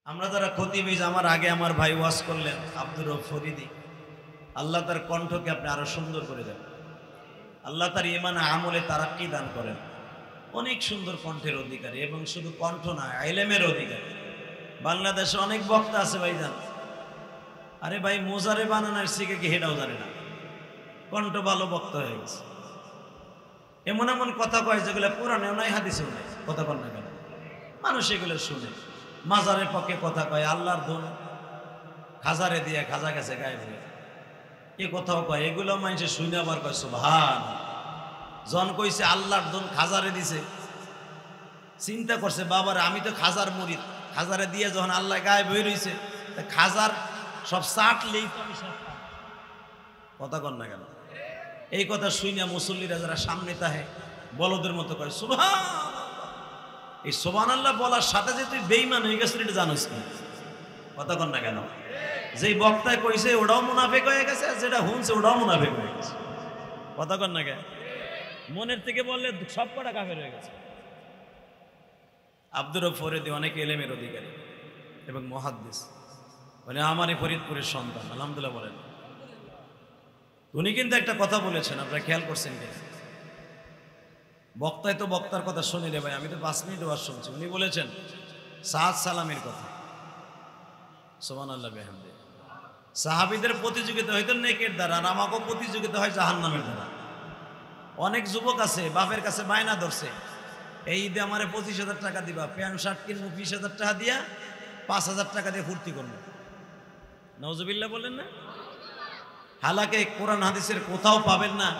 আমরা যারা খতিব, আমার আগে আমার ভাই ওয়াজ করলেন আব্দুর রব ফরিদি, আল্লাহ তার কণ্ঠকে আপনি আরো সুন্দর করে দেন। আল্লাহ তার ইমান আমলে তারাক্কি দান করেন। অনেক সুন্দর কণ্ঠের অধিকারী এবং শুধু কণ্ঠ না, ইলমের অধিকারী। বাংলাদেশে অনেক বক্তা আছে ভাইজান, আরে ভাই মোজারে বানানোর শিখে কি হেটাও জানে না, কণ্ঠ ভালো বক্তা হয়ে গেছে। এমন এমন কথা কয় যেগুলো কোরআনেও নাই, হাদিসেও নাই। কথা কন না কেন? মানুষ এগুলো শুনে মাজারের পক্ষে কথা কয়, আল্লাহর ধন খাজারে দিয়ে খাজা গেছে গায়েব হয়ে, এ কথাও কয়। এগুলো মানুষের শুনে আবার কয় সুবহান। জন কইছে আল্লাহর ধন খাজারে দিছে, চিন্তা করছে বাবার আমি তো খাজার মুরিদ, খাজারে দিয়ে যখন আল্লাহ গায়েব হয়ে রয়েছে, খাজার সব চাটলেই তো আমি সব। কথা কন না কেন? এই কথা শুনে মুসল্লিরা যারা সামনে তাহে বলদের মতো কয় সুবহান। এই সুবহানাল্লাহ বলার সাথে যে তুই বেঈমান হয়ে গেছিস এটা জানোস না? কথা কন না কেন? যেই বক্তায় কইছে ওটাও মুনাফিক হয়ে গেছে, আর যেটা শুনছে ওটাও মুনাফিক হয়ে গেছে। কথা কন না কেন? মনের থেকে বললে সব কটা কাফের হয়ে গেছে। আব্দুর রব ফরিদি অনেক ইলমের অধিকারী এবং মুহাদ্দিস, মানে আমারই ফরিদপুরের সন্তান, আলহামদুলিল্লাহ বলেন। উনি কিন্তু একটা কথা বলেছেন, আপনারা খেয়াল করছেন কি? বক্তায় তো বক্তার কথা শুনি রে ভাই, আমি তো 5 মিনিট ওয়াজ শুনছি। উনি বলেছেন সাদ সালামের কথা, সুবহানাল্লাহ বিহামদি। সাহাবীদের প্রতিযোগিতা হয়তো নেকের দ্বারা, আর আমাকেও প্রতিযোগিতা হয় জাহান্নামের দ্বারা। অনেক যুবক আছে বাপের কাছে বায়না ধরছে, এই ঈদে আমারে 25,000 টাকা দিবা, প্যান্ট শার্ট কিনবো 20,000 টাকা দিয়া, 5,000 টাকা দিয়ে ফুর্তি করবো। নাউজুবিল্লাহ বলেন না? হালাকে কোরআন হাদিসের কোথাও পাবেন না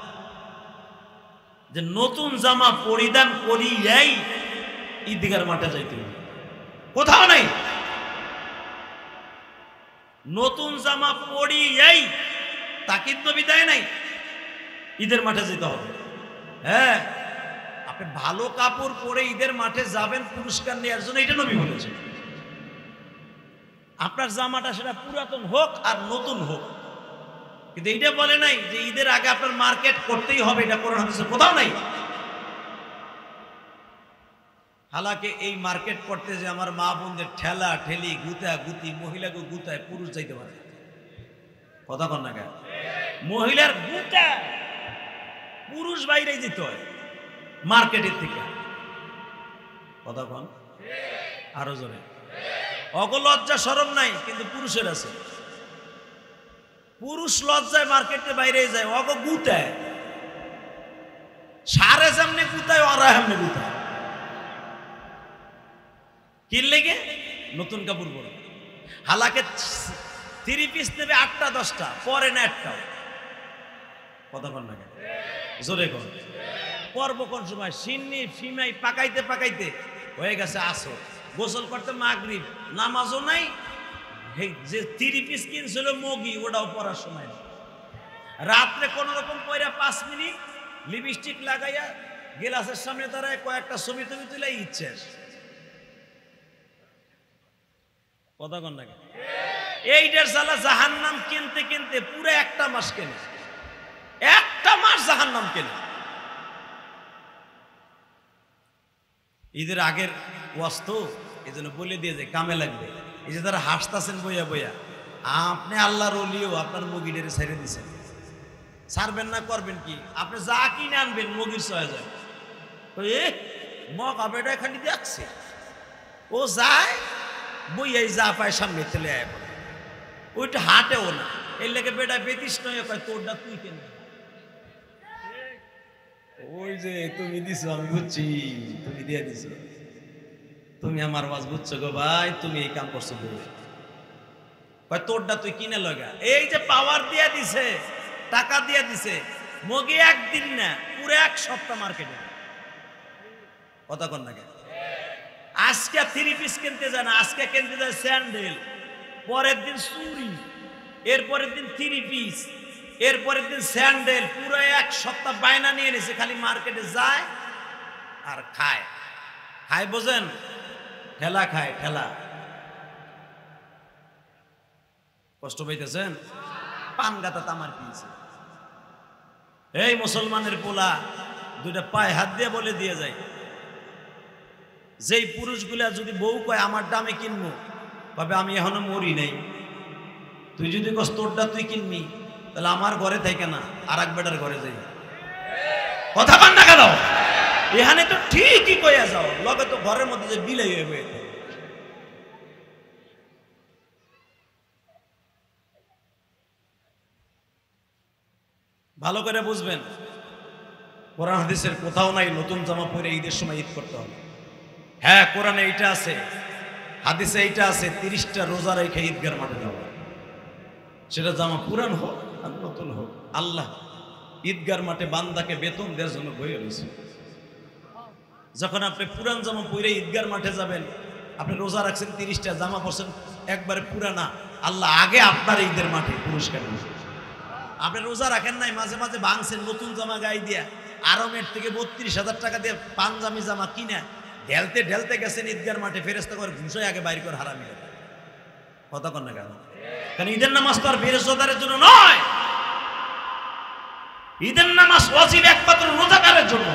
যে নতুন জামা পরিধান করিয়াই ঈদগার মাঠে যাইতে হবে, কোথাও নাই। নতুন জামা পরিয়াই তাকিদ নবী দেয় নাই ঈদের মাঠে যেতে হবে। হ্যাঁ, আপনি ভালো কাপড় পরে ঈদের মাঠে যাবেন পুরস্কার নেওয়ার জন্য, এটা নবী বলেছেন। আপনার জামাটা সেটা পুরাতন হোক আর নতুন হোক, কিন্তু এইটা বলে নাই যে ঈদের আগে আপনার মার্কেট করতেই হবে, এটা কোরআন হাদিসে কোথাও নাই। হালাকে এই মার্কেট করতে যে আমার মা বোনদের ঠেলা ঠেলি গুতা গুতি, মহিলাকে গুতায় পুরুষ যাইতে পারে। কথা কন না কেন? মহিলার গুতা পুরুষ বাইরে যেতে হয় মার্কেটের থেকে। কথা কন আরো জোরে। অগলজ্জা শরম নাই, কিন্তু পুরুষের আছে। পুরুষ লজ্জায় মার্কেটে বাইরে যায়, অগ গুতায়। সারে যেমনি গুতায়, ওরা এমনি গুতায়। কি লেগে? নতুন কাপড় পরে। হালাকে 3 পিস নেবে 8টা 10টা, পরে না একটাও। কথা কন না কেন? জোরে কন। পর্ব কোন সময়? সিন্নি ফিমাই পাকাইতে পাকাইতে হয়ে গেছে আসর, গোসল করতে মাগরিব, নামাজও নাই। যে 3 পিস কিনছিল মগি, ওটাও পরার সময় না। রাত্রে কোন রকম পয়রা 5 মিনিট লিপস্টিক লাগাইয়া গ্লাসের সামনে দাঁড়ায় কয়েকটা ছবি তুমি তুলে ইচ্ছে। কথা কন না কেন? এইটার জ্বালা জাহান্নাম কিনতে কিনতে পুরো 1টা মাস কেনে, 1টা মাস জাহান্নাম কেনে। ঈদের আগের ওয়াজ তো, এই জন্য বলে দিয়ে যায় কামে লাগবে। এই যে তারা হাসতেছেন বইয়া বইয়া, আপনি আল্লাহর ওলিও আপনার মগিডের ছেড়ে দিচ্ছেন, ছাড়বেন না করবেন কি? আপনি যা কিনে আনবেন মগির 6,000। মগ আবেটা খালি দেখছে, ও যায় বইয়াই যা পায় সামনে চলে আয়, ওইটা হাঁটেও না। এর লেগে বেটা বেতিস নয়, তোরটা তুই কেন? ওই যে তুমি দিছো, আমি বুঝছি, তুমি দিয়ে দিছো, তুমি আমার ওয়াজ বুঝছো গো ভাই, তুমি এই কাম করছো বলে তোরটা তুই কিনে লগা। এই যে পাওয়ার দিয়া দিছে, টাকা দিয়া দিছে, মগে একদিন না পুরো 1 সপ্তাহ মার্কেটে। কথা কন না কেন? আজকে 3 পিস কিনতে যায় না, আজকে কিনতে যায় স্যান্ডেল, পরের দিন চুড়ি, এরপরের দিন 3 পিস, এরপরের দিন স্যান্ডেল। পুরো 1 সপ্তাহ বায়না নিয়ে নিছে, খালি মার্কেটে যায় আর খায়। খায় বোঝেন? ঠেলা খায়, ঠেলা। কষ্ট পাইতেছেন? পান গাতা তামার কিনছে। এই মুসলমানের পোলা 2টা পায়ে হাত দিয়ে বলে দিয়ে যায়, যেই পুরুষগুলা যদি বউ কয় আমার দামে কিনবো, ভাবে আমি এখনো মরি নাই। তুই যদি কস তোরটা তুই কিনবি, তাহলে আমার ঘরে থেকে না আর এক বেটার ঘরে যাই। কথা কন না কেন? এখানে তো ঠিকই কইয়া যাও, লগে তো ঘরের মধ্যে যে বিলাই হইবে। ভালো করে বুঝবেন, কোরআন হাদিসের কোথাও নাই নতুন জামা পরে ঈদের সময় ঈদ করতে হবে। হ্যাঁ, কোরআনে এইটা আছে, হাদিসে এইটা আছে, 30টা রোজা রেখে ঈদগার মাঠে যাওয়া। সেটা জামা পুরান হোক আর নতুন হোক, আল্লাহ ঈদগার মাঠে বান্দাকে বেতন দেওয়ার জন্য বইয়ে রয়েছে। যখন আপনি পুরান জামা পরে ঈদগার মাঠে যাবেন, আপনি রোজা রাখছেন 30টা, জামা পরছেন একবারে পুরানা, আল্লাহ আগে আপনার ঈদের মাঠে পুরস্কার দিয়েছে। আপনি রোজা রাখেন নাই, মাঝে মাঝে ভাঙছেন নতুন জামা গায়ে দিয়া, আরমের থেকে 32,000 টাকা দিয়ে পাঞ্জাবি জামা কিনা ঢেলতে ঢেলতে গেছেন ঈদগার মাঠে, ফেরেশতা করে ঘুষায় আগে বাইর করে হারামি। কথা কন না কেন? কারণ ঈদের নামাজ তো আর বেরেস্তাদের জন্য নয়, ঈদের নামাজ ওয়াজিব একমাত্র রোজাদারের জন্য।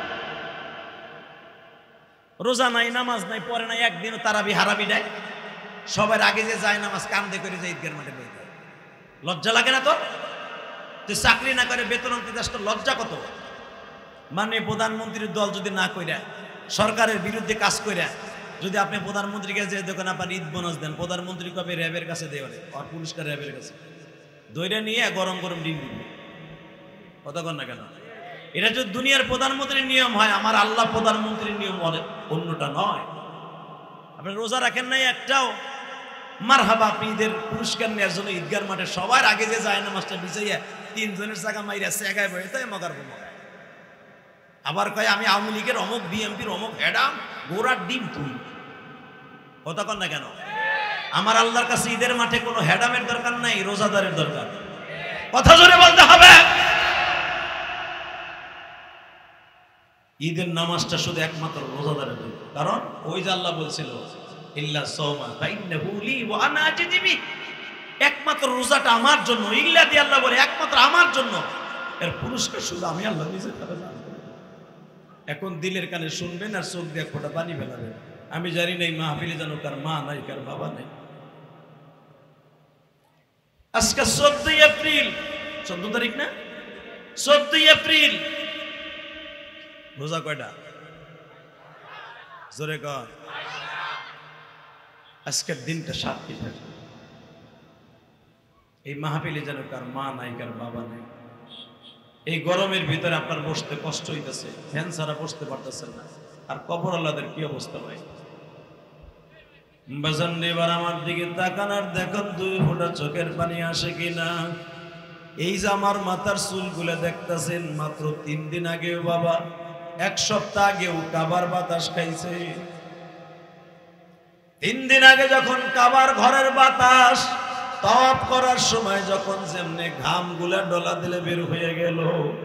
রোজা নাই, নামাজ নাই, পরে নাই, একদিনও তারাবি হারাবি দেয়, সবার আগে যে যায় নামাজ কান্দে করে যায় ঈদগার মাঠে বই। লজ্জা লাগে না তোর? তুই চাকরি না করে বেতন আনতে যাস, তো লজ্জা কত? মানে প্রধানমন্ত্রীর দল যদি না কইরা, সরকারের বিরুদ্ধে কাজ কইরা যদি আপনি প্রধানমন্ত্রীকে যে দেখেন আপনার ঈদ বোনাস দেন, প্রধানমন্ত্রী কবে র্যাবের কাছে দেওয়ারে, আর পুরস্কার র্যাবের কাছে দইরা নিয়ে গরম গরম ডিম দিবে। কথা কন না কেন? এটা যদি দুনিয়ার প্রধানমন্ত্রীর নিয়ম হয়, আমার আল্লাহ প্রধানমন্ত্রীর নিয়ম অন্যটা নয়। আপনি রোজা রাখেন নাই একটাও, মারহাবা, আপনি ঈদের পুরস্কার নেওয়ার জন্য ঈদগার মাঠে সবার আগে যে যায় নামাজটা বিছাইয়া 3 জনের জায়গা মাইরা সেগায় বয়ে তাই মগার মগা। আবার কয় আমি আওয়ামী লীগের অমুক, বিএমপির অমুক, এডাম গোড়ার ডিম তুই। কথা কন না কেন? আমার আল্লাহর কাছে ঈদের মাঠে কোনো হেডামের দরকার নাই, রোজাদারের দরকার। কথা জোরে বলতে হবে। ঈদের নামাজটা শুধু একমাত্র রোজাদারের জন্য, কারণ ওই যে আল্লাহ বলছিল ইল্লা সাওমা ফাইন্নাহু লি ওয়া আনা আজজি বিহি, একমাত্র রোজাটা আমার জন্য। ইল্লা দিয়ে আল্লাহ বলে একমাত্র আমার জন্য, এর পুরস্কার শুধু আমি আল্লাহ নিজে তারা জানি। এখন দিলের কানে শুনবেন আর চোখ দিয়ে ফোঁটা পানি ফেলাবেন। আমি জানি না এই মাহফিলে যেন কার মা নাই, কার বাবা নাই। আজকে 14 এপ্রিল, 14 তারিখ না? 14 এপ্রিল। রোজা কয়টা? জোরে কর। আজকের দিনটা সাক্ষী থাকে, এই মাহফিলে যেন কার মা নাই, কার বাবা নাই। এই গরমের ভিতরে আপনার বসতে কষ্ট হইতেছে, ফ্যান ছাড়া বসতে পারতেছেন না, আর কবর আল্লাহদের কি অবস্থা ভাই? বাজান এবার আমার দিকে তাকান আর দেখুন 2 ফোঁটা চোখের পানি আসে কিনা। এই যে আমার মাথার চুলগুলো দেখতেছেন, মাত্র 3 দিন আগেও বাবা, 1 সপ্তাহ আগেও কাবার বাতাস খাইছে। 3 দিন আগে যখন কাবার ঘরের বাতাস তাওয়াফ করার সময় যখন যেমনে ঘামগুলা ডলা দিলে বের হয়ে গেল,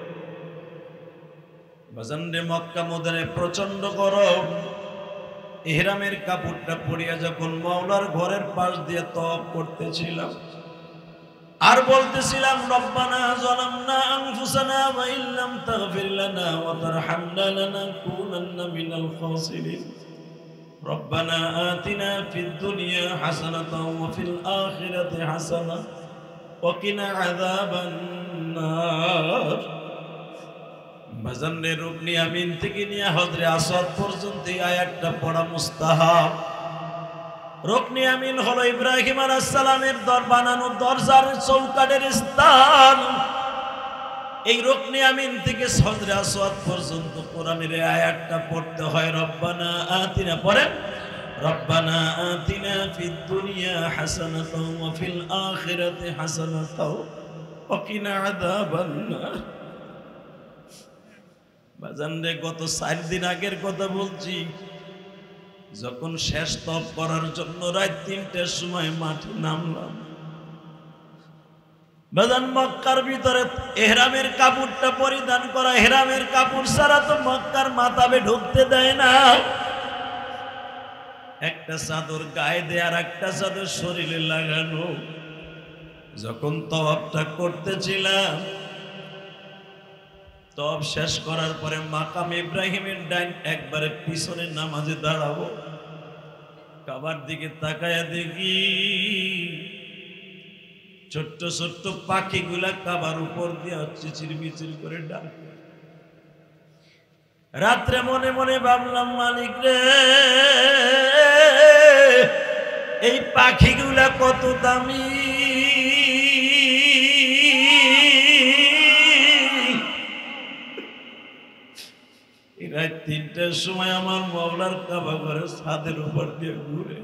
বাজান রে মক্কা মদিনায় প্রচন্ড গরম। ইহরামের কাপড়টা পরিয়া যখন মাওলার ঘরের পাশ দিয়ে তাওয়াফ করতেছিলাম আর বলতেছিলাম রব্বানা যালামনা আনফুসানা ওয়া ইল্লাম তাগফির লানা ওয়া তারহামনা লানাকুনান্না মিনাল খাসিরিন। রব্বানা আতিনা ফিদ দুনিয়া হাসানাতাও ওয়া ফিল আখিরাতি হাসানাহ ওয়া কিনা আযাবান নার। বাজানের রুকনি আমিন থেকে নিয়ে হজরে আসওয়াদ পর্যন্ত এই আয়াতটা পড়া মুস্তাহাব। রুকনি আমিন হলো ইব্রাহিম আলাইহিস সালামের বানানো দরজার চৌকাঠের স্থান। এই রুকনি আমিন থেকে হজরে আসওয়াদ পর্যন্ত কোরআনের এই আয়াতটা পড়তে হয়। রব্বানা আতিনা, পড়েন রব্বানা আতিনা ফিদ দুনিয়া হাসানাতাও ওয়া ফিল আখিরাতি হাসানাতাও ওয়া কিনা আযাবান নার। বাজান রে, গত 4 দিন আগের কথা বলছি, যখন শেষ তপ করার জন্য রাত 3টার সময় মাঠে নামলাম। বাজান মক্কার ভিতরে ইহরামের কাপড়টা পরিধান করা, ইহরামের কাপড় ছাড়া তো মক্কার মাতাবে ঢুকতে দেয় না। একটা চাদর গায়ে দেয় আর একটা চাদর শরীরে লাগানো। যখন তওয়াফটা করতেছিলাম, তওয়াফ শেষ করার পরে মাকাম ইব্রাহিমের ডাইন একবারে পিছনে নামাজে দাঁড়াবো, কাবার দিকে তাকায়া দেখি ছোট্ট ছোট্ট পাখিগুলা কাবার উপর দিয়ে চিচিরমিচির করে ডাকে। রাত্রে মনে মনে ভাবলাম, মালিক রে, এই পাখিগুলা কত দামি, রাত ৩টার সময় আমার মাওলার কাবা ঘরের ছাদের উপর দিয়ে ঘুরে।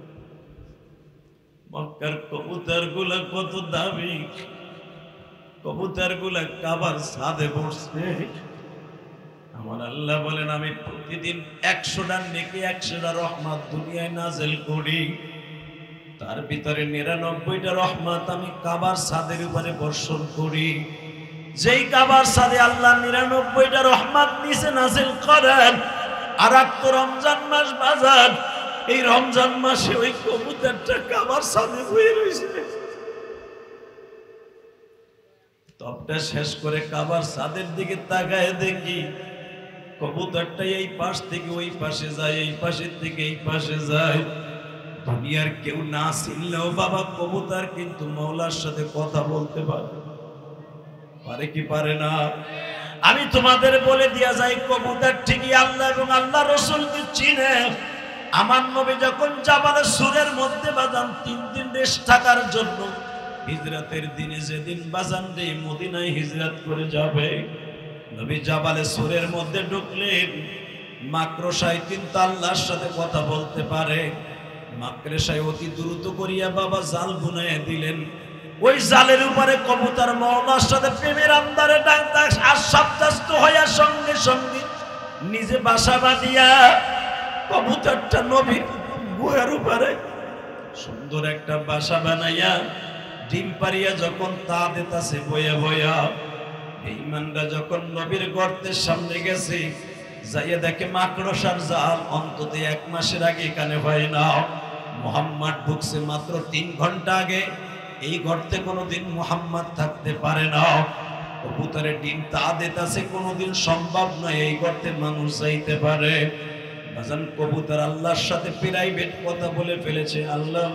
মক্কার কবুতর গুলা কত দামি, কবুতর গুলা কাবার ছাদে বসছে। আমার আল্লাহ বলেন, আমি প্রতিদিন ১০০টা নেকি ১০০টা রহমত দুনিয়ায় নাযিল করি, তার ভিতরে ৯৯টা রহমত আমি কাবার ছাদের উপরে বর্ষণ করি। যেই কাবার ছাদে আল্লাহ ৯৯টা রহমত নিচে নাযিল করেন, আর তো রমজান মাস বাজার, এই রমজান মাসে ওই কবুতরটা কাবার ছাদে বসে রয়েছে। তবটা শেষ করে কাবার ছাদের দিকে তাকায় দেখি কবুতরটা এই পাশ থেকে ওই পাশে যায়, এই পাশের থেকে এই পাশে যায়। দুনিয়ার কেউ না চিনলেও বাবা কবুতর কিন্তু মাওলার সাথে কথা বলতে পারে কি পারে না? আমি তোমাদের বলে দিয়া যাই, কবুতর ঠিকই আল্লাহ এবং আল্লাহ রাসূলকে চিনে। আমার নবী যখন জাবালে সুরের মধ্যে বাজান ৩ দিন রেস্ট থাকার জন্য হিজরতের দিনে, যেদিন বাজান রে মদিনায় হিজরত করে যাবে, নবী জাবালে সুরের মধ্যে ঢুকলেন। মাকড়সায় কিন্তু আল্লাহর সাথে কথা বলতে পারে। মাকড়সায় অতি দ্রুত করিয়া বাবা জাল বুনাইয়া দিলেন। ওই জালের উপরে কবুতর মাওলার সাথে প্রেমের আন্দারে আশ্বাস্ত হইয়া সঙ্গে সঙ্গে নিজে বাসা বাঁধিয়া কবুতরটা নবীর গুহার উপরে সুন্দর একটা বাসা বানাইয়া ডিম পারিয়া যখন তা দিতাছে বয়া বয়া, বেঈমানরা যখন নবীর গর্তের সামনে গেছে, যাইয়া দেখে মাকড়সার জাল অন্তত ১ মাসের আগে এখানে হয় না। মুহাম্মদ ঢুকছে মাত্র ৩ ঘন্টা আগে, এই গর্তে কোনোদিন মুহাম্মদ থাকতে পারে না। কবুতরের ডিম তা দিতাছে, কোনোদিন সম্ভব নয় এই গর্তে মানুষ যাইতে পারে। বাজান কবুতর আল্লাহর সাথে প্রাইভেট কথা বলে ফেলেছে, আল্লাহ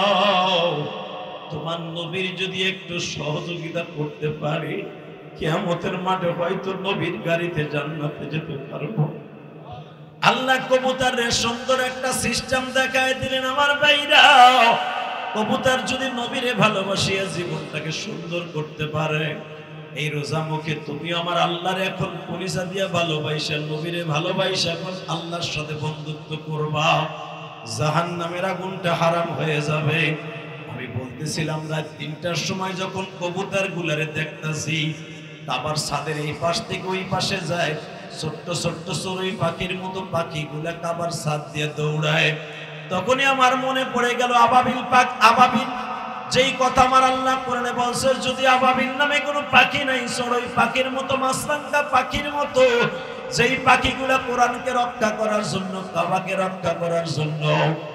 তোমার নবীর যদি একটু সহযোগিতা করতে পারি, কিয়ামতের মাঠে হয়তো নবীর গাড়িতে জান্নাতে যেতে পারবো। আল্লাহ কবুতরের সুন্দর একটা সিস্টেম দেখায় দিলেন। আমার ভাইরা, কবুতর যদি নবীরে ভালোবাসিয়া জীবনটাকে সুন্দর করতে পারে, এই রোজা মুখে তুমি আমার আল্লাহর এখন পরিচয় দিয়া ভালোবাসা, নবীরে ভালোবাসা এখন আল্লাহর সাথে বন্ধুত্ব করবা, জাহান্নামের আগুনটা হারাম হয়ে যাবে। আমি বলতেছিলাম রাত ৩টার সময় যখন কবুতর গুলারে দেখতাছি কাবার ছাদের এই পাশ থেকে ওই পাশে যায়, ছোট্ট ছোট্ট চড়ুই পাখির মতো পাখিগুলা কাবার ছাদ দিয়ে দৌড়ায়, তখনই আমার মনে পড়ে গেল আবাবিল পাক। আবাবিল যেই কথা আমার আল্লাহ কোরআনে বলছে, যদি আবাবিল নামে কোনো পাখি নাই, চড়ুই পাখির মতো, মাছরাঙা পাখির মতো, যেই পাখিগুলা কোরআনকে রক্ষা করার জন্য, কাবাকে রক্ষা করার জন্য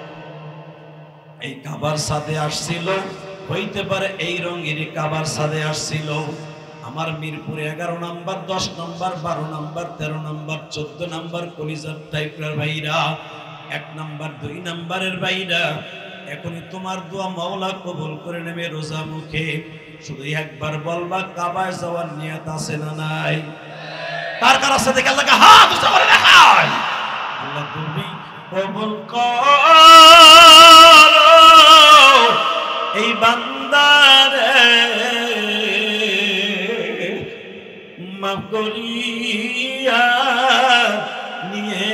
এই কাবার ছাদে আসছিল, হইতে পারে এই রঙের কাবার ছাদে আসছিল। আমার মিরপুরে 11 নম্বর, 10 নম্বর, 12 নম্বর, 13 নম্বর, 14 নম্বর কলিজার টাইপের ভাইরা, 1 নম্বর 2 নম্বরের ভাইরা, এখনই তোমার দোয়া মাওলা কবুল করে নেবে। রোজা মুখে শুধু একবার বলবা, কাবায় যাওয়ার নিয়ত আছে না নাই? কার কার আছে দেখে আল্লাহকে হাত উঁচু করে দেখায়। আল্লাহ তুমি কবুল করো এই বান্দারে, মাফ করিয়া নিয়ে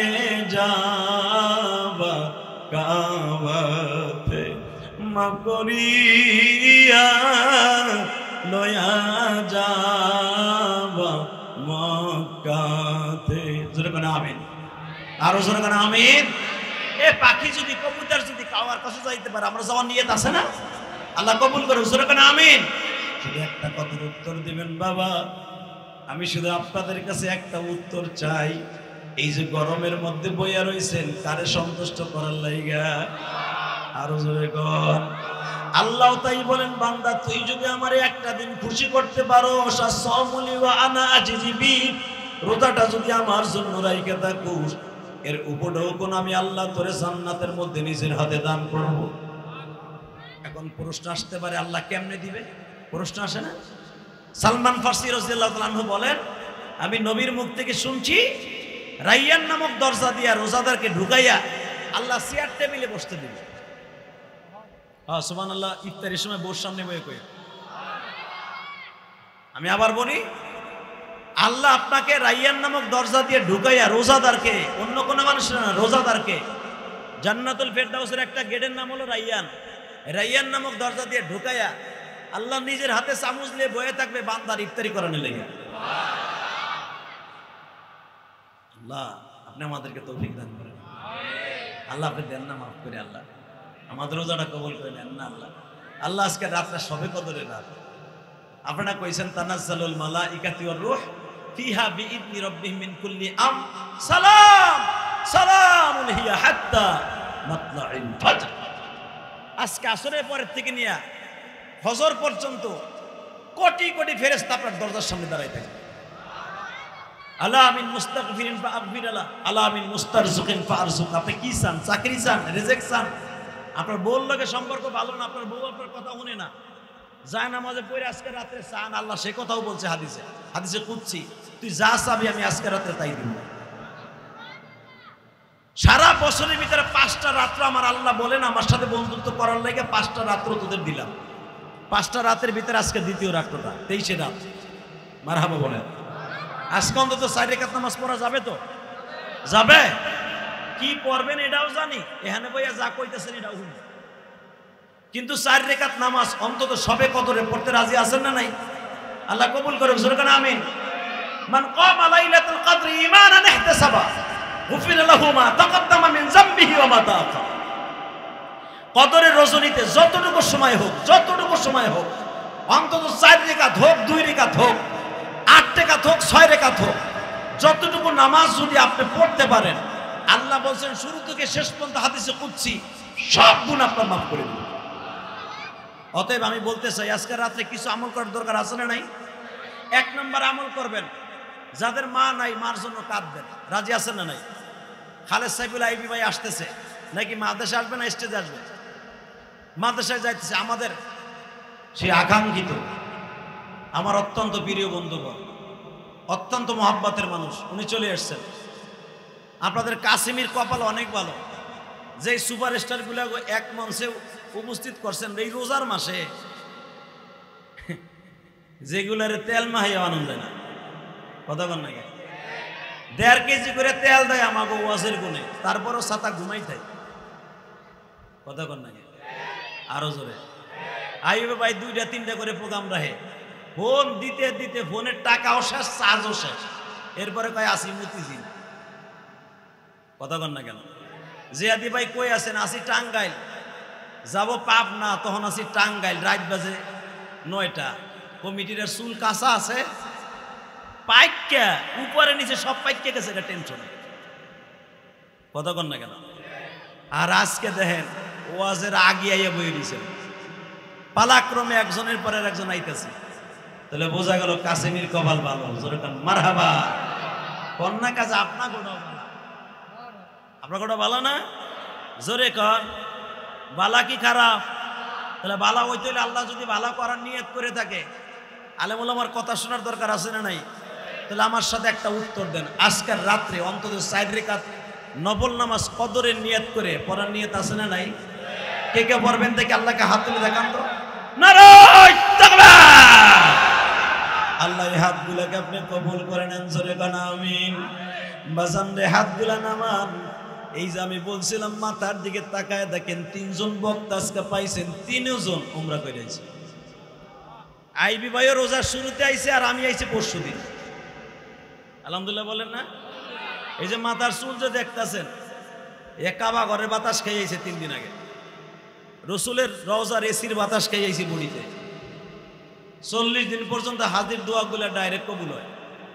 যাবা কাবাতে, মাফ করিয়া লয়া যাবা মক্কাতে। জোরে করে আমিন, আরো জোরে করে আমিন। এ পাখি যদি, কবুতর যদি কাবার কাছে যাইতে পারে, আমরা যাওয়ার নিয়ত আছে না? আল্লাহ কবুল করে, জোরে করে আমিন। শুধু একটা কথার উত্তর দিবেন বাবা, আমি শুধু আপনাদের কাছে একটা উত্তর চাই। এই যে গরমের মধ্যে বইয়া রয়েছেন, কারে সন্তুষ্ট করার লাইগা? আরো জোরে কর। আল্লাহ তাই বলেন, বান্দা তুই যদি আমারে একটা দিন খুশি করতে পারো, রোজাটা যদি আমার জন্য রাইখা থাকুস, এর উপঢৌকন আমি আল্লাহ তোরে জান্নাতের মধ্যে নিজের হাতে দান করব। এখন প্রশ্ন আসতে পারে আল্লাহ কেমনে দিবে? প্রশ্ন আসে না? সালমান ফার্সি রাদিয়াল্লাহু তাআলা আনহু বলেন, আমি নবীর মুখ থেকে শুনছি রাইয়ান নামক দরজা দিয়া রোজাদারকে ঢুকাইয়া আল্লাহ চেয়ার টেবিলে বসতে দিবে। হ্যাঁ সুবহানাল্লাহ। ইফতারের সময় বোর সামনে বয়ে কই। আমি আবার বলি, আল্লাহ আপনাকে রাইয়ান নামক দরজা দিয়ে ঢুকাইয়া রোজাদারকে, অন্য কোনো মানুষ না, রোজাদারকে জান্নাতুল ফেরদাউসের একটা গেটের নাম হলো রাইয়ান, রাইয়ান নামক দরজা দিয়ে ঢুকাইয়া আল্লাহ নিজের হাতে চামচ নিয়ে বয়ে থাকবে বান্দার ইফতারি করানোর লেগে। আল্লাহ আপনি আমাদেরকে তৌফিক দান করেন। আল্লাহ আপনি দেন না, মাফ করে আল্লাহ আমাদের রোজাটা কবুল করে নেন না আল্লাহ। আল্লাহ আজকে রাতটা সবে কদরের রাত। আপনারা কইছেন তানাজ্জালুল মালাইকাতু ওয়ার রূহ ফিহা বিইذনি রাব্বিহিম মিন কুল্লি সালাম সালামুন হিয়া হাত্তা মাতলাইল ফজর। আজকে আসরের পরের থেকে নিয়ে ফজর পর্যন্ত কোটি কোটি ফেরেশতা আপনার দরজার সামনে দাঁড়ায় থাকে। আলা মিন মুস্তাগফিরিন ফাআগফির আলা, আলা মিন মুস্তারযিকিন ফাআরযুক। আপনি কি চান? চাকরি চান? রিজিক চান? আপনার বউর লগে সম্পর্ক ভালো না, আপনার বউ আপনার কথা শুনে না, যায় নামাজে পড়ে আজকে রাতে চান, আল্লাহ সে কথাও বলছে হাদিসে, হাদিসে কুদসি, তুই যা চাবি আমি আজকে রাতে তাই দিব। সারা বছরের ভিতরে 5টা রাত্র আমার আল্লাহ বলেন আমার সাথে বন্ধুত্ব করার লাগে 5টা রাত্র তোদের দিলাম। 5টা রাতের ভিতরে আজকে দ্বিতীয় রাত্রটা 23 রাত। মারহাবা বলেন। আজকে অন্তত 4 রাকাত নামাজ পড়া যাবে তো? যাবে। কি পড়বেন এটাও জানি, এখানে বইয়া যা কইতেছেন এটাও শুনি, কিন্তু 4 রাকাত নামাজ অন্তত সবে কদরে পড়তে রাজি আছেন না নাই? আল্লাহ কবুল করুক, জোরে কান আমিন। মান কামা লাইলাতুল কদরি ঈমানান ইহতাসাবা গুফির লাহু মা তাকদ্দামা মিন যামবিহি ওয়া মা তাআখার। কদরের রজনীতে যতটুকু সময় হোক, যতটুকু সময় হোক, অন্তত 4 রাকাত হোক, 2 রাকাত হোক, 8 রাকাত হোক, 6 রাকাত হোক, যতটুকু নামাজ যদি আপনি পড়তে পারেন, আল্লাহ বলছেন শুরু থেকে শেষ পর্যন্ত হাদিসে কুদসি সব গুনাহ আপনার মাফ করে দিবেন। অতএব আমি বলতে চাই আজকে রাত্রে কিছু আমল করার দরকার আছে না নাই? 1 নম্বর আমল করবেন, যাদের মা নাই মার জন্য কাঁদবেন। রাজি আছেন না নাই? খালেদ সাইফুল আইবি ভাই আসতেছে নাকি মাদ্রাসা আসবে না স্টেজে আসবে? মাদ্রাসায় যাইতেছে। আমাদের সেই আকাঙ্ক্ষিত, আমার অত্যন্ত প্রিয় বন্ধুগণ, অত্যন্ত মহাব্বতের মানুষ, উনি চলে এসছেন। আপনাদের কাসিমির কপাল অনেক ভালো, যে সুপারস্টার গুলা এক মঞ্চে উপস্থিত করছেন এই রোজার মাসে, যেগুলারে তেল মাহাইয়া আনন্দ দেয় না। কথা বল না, 1.5 কেজি করে তেল দেয় আমাকে ওয়াজের গুণে, তারপরও ছাতা ঘুমাই থাকে। কথা বল না, আরো জোরে। আইবে ভাই 2টা-3টা করে প্রোগ্রাম রাখে, ফোন দিতে দিতে ফোনের টাকাও শেষ, চার্জও শেষ, এরপরে কয় আসি মতিঝিল। কথা বল না কেন? জিয়াদি ভাই কই আছেন? আসি টাঙ্গাইল। যাব পাবনা, তখন আসি টাঙ্গাইল, রাত বাজে 9টা। কমিটির চুল কাঁচা আছে, পাইকা উপরে নিচে সব পাইকা গেছে, টেনশন। কথা কন না কেন? আর আজকে দেখেন ওয়াজের আগে আইয়া বই দিয়েছেন, পালাক্রমে একজনের পরে একজন আইতেছে। তাহলে বোঝা গেল কাসেমির কপাল ভালো। জোরে কান মারহাবা। কন্যা কাজে আপনার গোটাও ভালো, আপনার গোটা ভালো না? জোরে কন। বালা কি খারাপ? তাহলে বালা হইতে হলে আল্লাহ যদি বালা করার নিয়ত করে থাকে, আলেম ওলামার কথা শোনার দরকার আছে না নাই? তাহলে আমার সাথে একটা উত্তর দেন, আজকের রাত্রে অন্তত 4 রাকাত নফল নামাজ কদরের নিয়ত করে পড়ার নিয়ত আছে না নাই? কে কে পড়বেন দেখে আল্লাহকে হাত তুলে দেখান তো। নারায়ে তাকবীর। আল্লাহ এই হাতগুলোকে আপনি কবুল করে নেন, জোরে কান আমিন। বাজান রে হাতগুলা নামান। এই যে আমি বলছিলাম মাথার দিকে তাকায় দেখেন, 3 জন বক্তা আজকে পাইছেন, 3 জন উমরা করে আইছে। আইবি ভাইও রোজার শুরুতে আইছে, আর আমি আইছি পরশুদিন। আলহামদুলিল্লাহ বলেন না? এই যে মাথার চুল যে দেখতেছেন, এ কাবা ঘরের বাতাস খেয়ে আইছে 3 দিন আগে। রসুলের রওজার এসির বাতাস খেয়ে আইছি বুড়িতে। 40 দিন পর্যন্ত হাজির দোয়াগুলা ডাইরেক্ট কবুল হয়।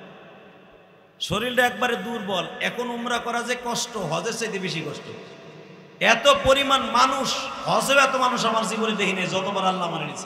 শরীরটা একবারে দুর্বল, এখন উমরা করা যে কষ্ট, হজের চাইতে বেশি কষ্ট। এত পরিমাণ মানুষ, হজে এত মানুষ আমার জীবনে দেখিনি যতবার আল্লাহ মানে নিছে।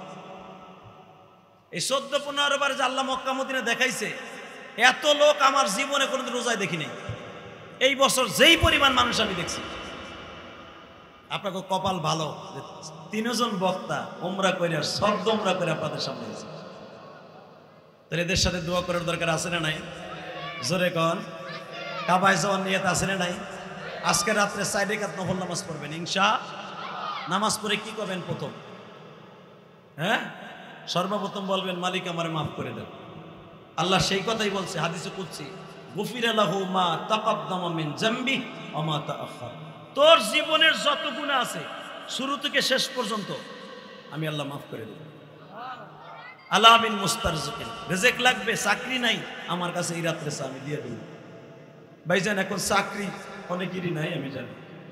এই 14-15 বার যে আল্লাহ মক্কা মদিনা দেখাইছে, এত লোক আমার জীবনে কোনোদিন রোজায় দেখি নাই। এই বছর যেই পরিমাণ মানুষ আমি দেখছি, আপনাকে কপাল ভালো, 3 জন বক্তা উমরা করে শব্দ উমরা করে আপনাদের সামনে এসেছে। তাহলে এদের সাথে দোয়া করার দরকার আছে না নাই? জোরে কন, কাবায় যাওয়ার নিয়ত আছে না নাই? আজকে রাত্রে 4 রাকাত নফল নামাজ পড়বেন ইনশা। নামাজ পড়ে কি করবেন? প্রথম হ্যাঁ সর্বপ্রথম বলবেন মালিক আমারে মাফ করে দেন। আল্লাহ সেই কথাই বলছে হাদিসে কুদসি, গুফিরা লাহু মা তাকাদ্দামা মিন জামবি ওয়া মা তাআখার। তোর জীবনের যত গুনাহ আছে শুরু থেকে শেষ পর্যন্ত আমি আল্লাহ মাফ করে দেব। আলা মিন মুস্তারজিকিন, রিজিক লাগবে, চাকরি নাই, আমার কাছে এই রাত্রে আমি দিয়ে দেব। ভাইজান এখন চাকরি অনেকেরই নাই, আমি জানি।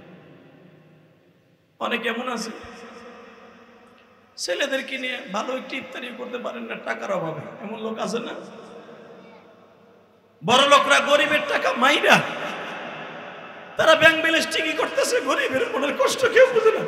অনেক এমন আছে ছেলেদেরকে নিয়ে ভালো একটি ইফতারি করতে পারেন না টাকার অভাবে, এমন লোক আছে না? বড় লোকরা গরিবের টাকা মাইরা তারা ব্যাংক ব্যালেন্স ঠিকই করতেছে, গরিবের মনের কষ্ট কেউ বুঝে না।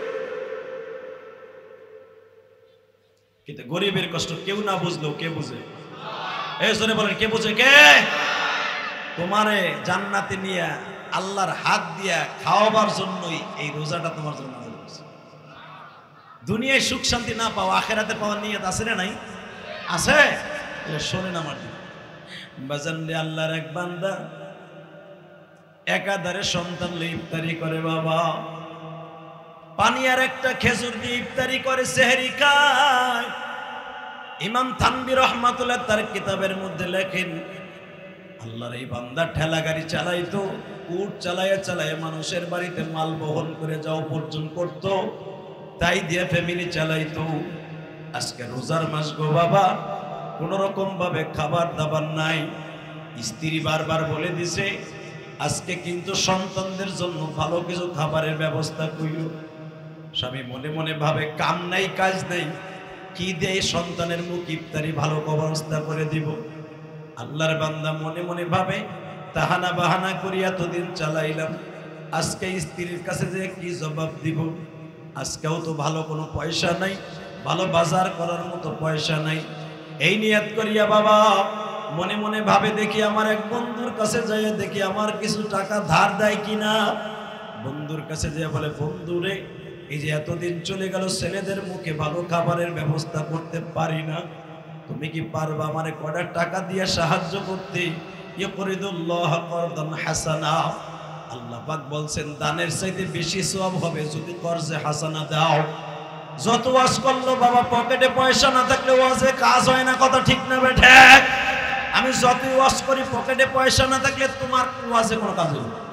কিন্তু গরিবের কষ্ট কেউ না বুঝলেও কে বুঝে? এই জন্য বলেন কে বুঝে? কে? তোমারে জান্নাতে নিয়ে আল্লাহর হাত দিয়া খাওয়াবার জন্যই এই রোজাটা তোমার জন্য নাযিল করেছে। দুনিয়ায় সুখ শান্তি না পাও, আখেরাতে পাওয়ার নিয়ত আছে না নাই? আছে। শোনেন আমার বাজান রে, আল্লাহর এক বান্দা একাধারে সন্তান লই ইফতারি করে, বাবা পানি আর একটা খেজুর দিয়ে ইফতারি করে, সেহরি খায়। ইমাম থানবী রহমাতুল্লাহ তার কিতাবের মধ্যে লেখেন, আল্লাহর এই বান্দা ঠেলা গাড়ি চালাইতো, উট চালাইয়া চালাইয়া মানুষের বাড়িতে মাল বহন করে যাও উপার্জন করত, তাই দিয়ে ফ্যামিলি চালাইতো। আজকে রোজার মাস গো বাবা, কোন রকম ভাবে খাবার দাবার নাই। স্ত্রী বারবার বলে দিছে আজকে কিন্তু সন্তানদের জন্য ভালো কিছু খাবারের ব্যবস্থা কইল। স্বামী মনে মনে ভাবে কাম নাই কাজ নাই, কি দিয়ে সন্তানের মুখ ইফতারি ভালো ব্যবস্থা করে দিব। আল্লাহর বান্দা মনে মনে ভাবে তাহানা বাহানা করি এতদিন চালাইলাম, আজকে স্ত্রীর কাছে যে কি জবাব দিব? আজকেও তো ভালো কোনো পয়সা নাই, ভালো বাজার করার মতো পয়সা নাই। এই নিয়ত করিয়া বাবা মনে মনে ভাবে দেখি আমার এক বন্ধুর কাছে যাইয়া দেখি আমার কিছু টাকা ধার দেয় কিনা। বন্ধুর কাছে যেয়ে বলে, বন্ধু রে, এই যে এতদিন চলে গেল ছেলেদের মুখে ভালো খাবারের ব্যবস্থা করতে পারি না, তুমি কি পারবা আমারে কয়টা টাকা দিয়ে সাহায্য করতে? ইকরিদুল্লাহ করদান হাসানা, আল্লাহ পাক বলছেন দানের চাইতে বেশি সওয়াব হবে যদি কর্জে হাসানা দাও। যত ওয়াজ করলো বাবা, পকেটে পয়সা না থাকলে ওয়াজে কাজ হয় না, কথা ঠিক না বেঠে? আমি যতই ওয়াজ করি পকেটে পয়সা না থাকলে তোমার ওয়াজে কোনো কাজ হবে না,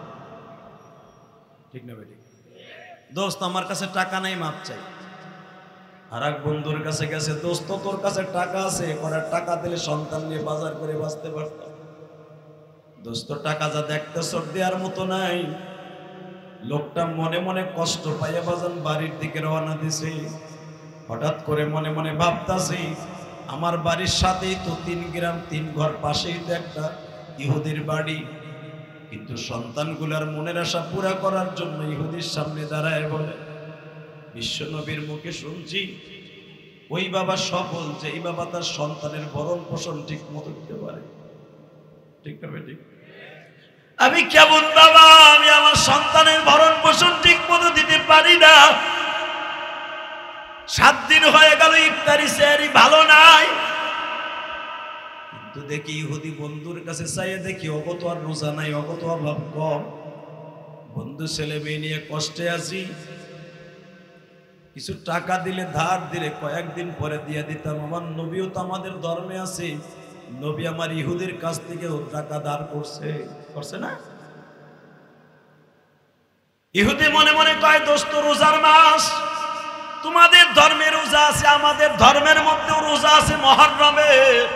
ঠিক না বেঠে? দোস্ত আমার কাছে টাকা নাই, মাপ চাই। আর এক বন্ধুর কাছে গেছে, দোস্ত তোর কাছে টাকা আছে, করার টাকা দিলে সন্তান নিয়ে বাজার করে বাঁচতে পারতাম। দোস্ত টাকা যা দেখতেছ দেওয়ার মতো নাই। লোকটা মনে মনে কষ্ট পাইয়া বাজান বাড়ির দিকে রওনা দিছে। হঠাৎ করে মনে মনে ভাবতাছি আমার বাড়ির সাথেই তো 3 গ্রাম 3 ঘর পাশেই তো একটা ইহুদির বাড়ি, কিন্তু সন্তানগুলার মনের আশা পুরা করার জন্য ইহুদির সামনে দাঁড়ায় বলে, বিশ্বনবীর মুখে শুনছি ওই বাবা সফল যে এই বাবা তার সন্তানের ভরণ পোষণ ঠিক মতো দিতে পারে, ঠিক না ঠিক? আমি কেমন বাবা, আমি আমার সন্তানের ভরণ পোষণ ঠিক মতো দিতে পারি না। 7 দিন হয়ে গেল ইফতারি সেহরি ভালো নাই, কিন্তু দেখি ইহুদি বন্ধুর কাছে চাইয়ে দেখি অগত আর রোজা নাই, অগত অভাব কম। বন্ধু ছেলে মেয়ে নিয়ে কষ্টে আছি, কিছু টাকা দিলে ধার দিলে কয়েকদিন পরে দিয়ে দিতাম। আমার নবীও তো আমাদের ধর্মে আছে, নবী আমার ইহুদির কাছ থেকে টাকা ধার করছে না? ইহুদি মনে মনে কয়, দোস্ত রোজার মাস, তোমাদের ধর্মে রোজা আছে, আমাদের ধর্মের মধ্যেও রোজা আছে মুহররমে।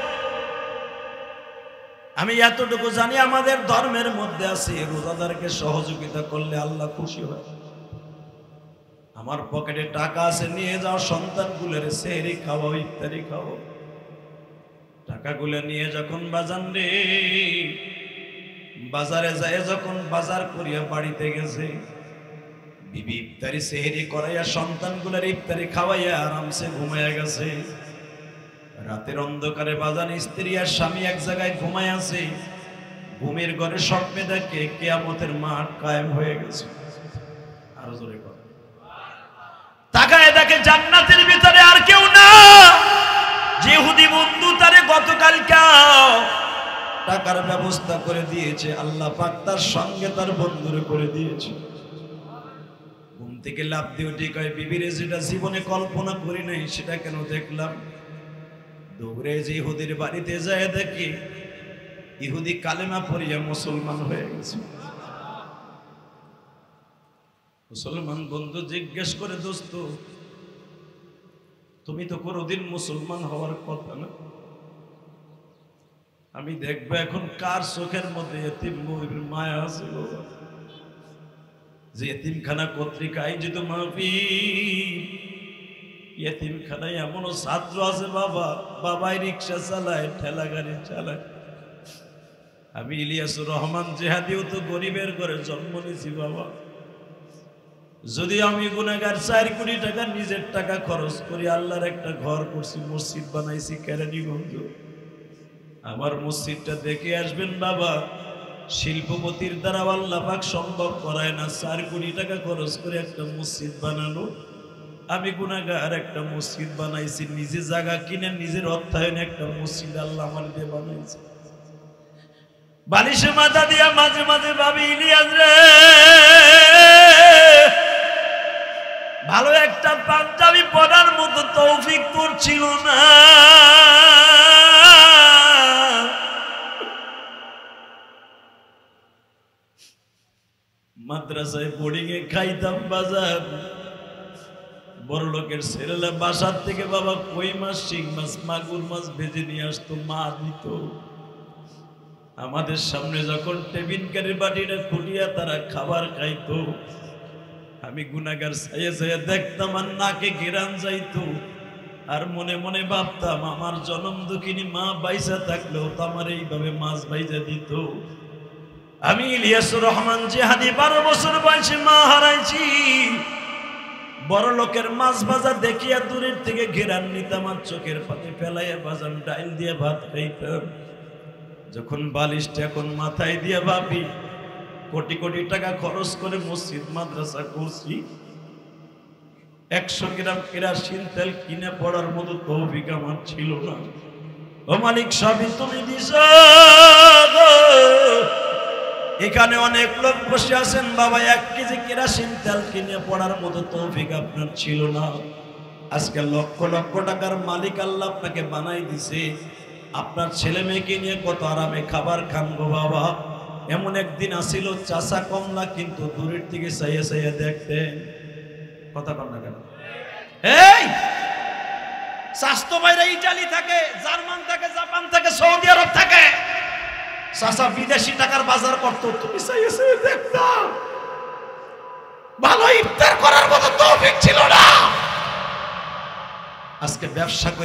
আমি এতটুকু জানি আমাদের ধর্মের মধ্যে আছে রোজাদারকে সহযোগিতা করলে আল্লাহ খুশি হয়। আমার পকেটে টাকা আছে, নিয়ে যাও সন্তানগুলোর সেহরি খাওয়াও, ইফতারি খাওয়াও। টাকাগুলো নিয়ে যখন বাজারে যায়, যখন বাজার করিয়া বাড়িতে গেছে, বিবি ইফতারি সেহরি করাইয়া সন্তানগুলোর ইফতারি খাওয়াইয়া আরামসে ঘুমাইয়া গেছে। রাতের অন্ধকারে বাজান স্ত্রী আর স্বামী এক জায়গায় ঘুমায় আছে। ঘুমের ঘরে স্বপ্নে দেখে কিয়ামতের মাঠ কায়েম হয়ে গেছে। আরো জোরে বল। তাকায় দেখে জান্নাতের ভিতরে আর কেউ না, যে ইহুদি বন্ধু তারে গতকালকে টাকার ব্যবস্থা করে দিয়েছে, আল্লাহ পাক তার সঙ্গে তার বন্ধুরে করে দিয়েছে। ঘুম থেকে লাফ দিয়ে উঠে কয়, বিবিরে যেটা জীবনে কল্পনা করি নাই সেটা কেন দেখলাম। দৌড়ে যে ইহুদির বাড়িতে যায় দেখি ইহুদি কালেমা পড়িয়া মুসলমান হয়ে গেছে। মুসলমান বন্ধু জিজ্ঞেস করে, দোস্ত তুমি তো কোনোদিন মুসলমান হওয়ার কথা না, আমি দেখবো এখন কার চোখের মধ্যে এতিম মায়া আছে বাবা। যে এতিমখানা কর্তৃক আয়োজিত মাহফিল, এতিমখানায় এমনও ছাত্র আছে বাবা, বাবাই রিক্সা চালায়, ঠেলা গাড়ি চালায়। আমি ইলিয়াসুর রহমান জেহাদিও তো গরিবের ঘরে জন্ম নিয়েছি বাবা। যদি আমি গুনাহগার 4 কোটি টাকা নিজের টাকা খরচ করি আল্লাহর একটা ঘর করছি, মসজিদ বানাইছি কেরানীগঞ্জ। আমার মসজিদটা দেখে আসবেন বাবা। শিল্পপতির দ্বারা আল্লাহ পাক সম্ভব করায় না 4 কোটি টাকা খরচ করে একটা মসজিদ বানানো। আমি গুনাহগার একটা মসজিদ বানাইছি, নিজে জায়গা কিনে নিজের অর্থায়নে একটা মসজিদ আল্লাহ আমার দিয়ে বানাইছে। বালিশে মাথা দিয়া মাঝে মাঝে ভাবি, ইলিয়াস রে, ভালো একটা পাঞ্জাবি পরার মতো তৌফিক তোর ছিল না। মাদ্রাসায় বোর্ডিং এ খাইতাম বাজার, বড় লোকের ছেলেরা বাসার থেকে বাবা কই মাছ, শিং মাছ, মাগুর মাছ ভেজে নিয়ে আসতো, মা দিত। আমাদের সামনে যখন টেবিনকারের বাটিটা খুঁটিয়া তারা খাবার খাইতো, আমি গুনাহগার ছায়া ছায়া দেখতাম আর নাকে ঘেরান যাইতো। আর মনে মনে ভাবতাম আমার জনম দুঃখিনী মা বাইসা থাকলেও তো আমার এইভাবে মাছ বাইজা দিত। আমি ইলিয়াসুর রহমান জিহাদি 12 বছর বয়সে মা হারাইছি। বড় লোকের মাছ ভাজা দেখিয়া দূরের থেকে ঘেরান নিতাম আর চোখের পাতে ফেলাইয়া বাজান ডাইল দিয়ে ভাত খাইতাম। যখন বালিশটা এখন মাথায় দিয়ে ভাবি কোটি কোটি টাকা খরচ করে মসজিদ মাদ্রাসা করছি, 100 গ্রাম কেরাসিন তেল কিনে পড়ার মতো তৌফিক আমার ছিল না। ও মালিক, সবই তুমি দিছ। এখানে অনেক লোক বসে আছেন বাবা, 1 কেজি কেরাসিন তেল কিনে পড়ার মতো তৌফিক আপনার ছিল না। আজকে লক্ষ লক্ষ টাকার মালিক আল্লাহ আপনাকে বানাই দিছে। আপনার ছেলে মেয়েকে নিয়ে কত আরামে খাবার খান গো বাবা। এমন একদিন আসিল চাষা কমলা কিন্তু দূরের থেকে চাইয়া চাইয়া দেখতেন। কথা কন না কেন? এই স্বাস্থ্য বাইরে ইটালি থাকে, জার্মান থাকে, জাপান থাকে, সৌদি আরব থাকে, চাষা বিদেশি টাকার বাজার করতো, তুমি চাইয়া চাইয়া দেখতাম। ভালো ইফতার করার মতো তৌফিক ছিল না। আজকে ব্যবসা